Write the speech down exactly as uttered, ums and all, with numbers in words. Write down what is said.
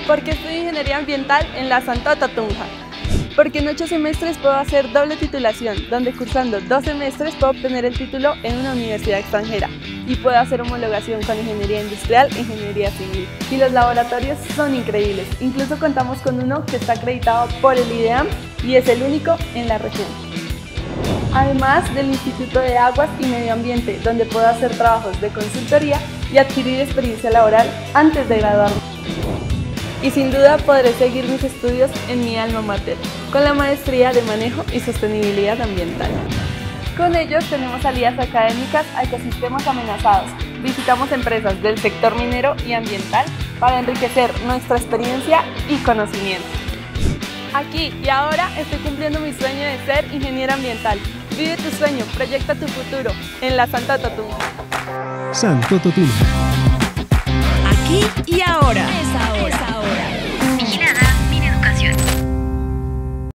¿Por qué estudio Ingeniería Ambiental en la Santota Tunja? Porque en ocho semestres puedo hacer doble titulación, donde cursando dos semestres puedo obtener el título en una universidad extranjera y puedo hacer homologación con Ingeniería Industrial e Ingeniería Civil. Y los laboratorios son increíbles, incluso contamos con uno que está acreditado por el IDEAM y es el único en la región. Además del Instituto de Aguas y Medio Ambiente, donde puedo hacer trabajos de consultoría y adquirir experiencia laboral antes de graduarme. Y sin duda podré seguir mis estudios en mi alma mater, con la maestría de Manejo y Sostenibilidad Ambiental. Con ellos tenemos salidas académicas a ecosistemas amenazados. Visitamos empresas del sector minero y ambiental para enriquecer nuestra experiencia y conocimiento. Aquí y ahora estoy cumpliendo mi sueño de ser ingeniera ambiental. Vive tu sueño, proyecta tu futuro en la Santota Tunja. Santota Tunja. Aquí y ahora.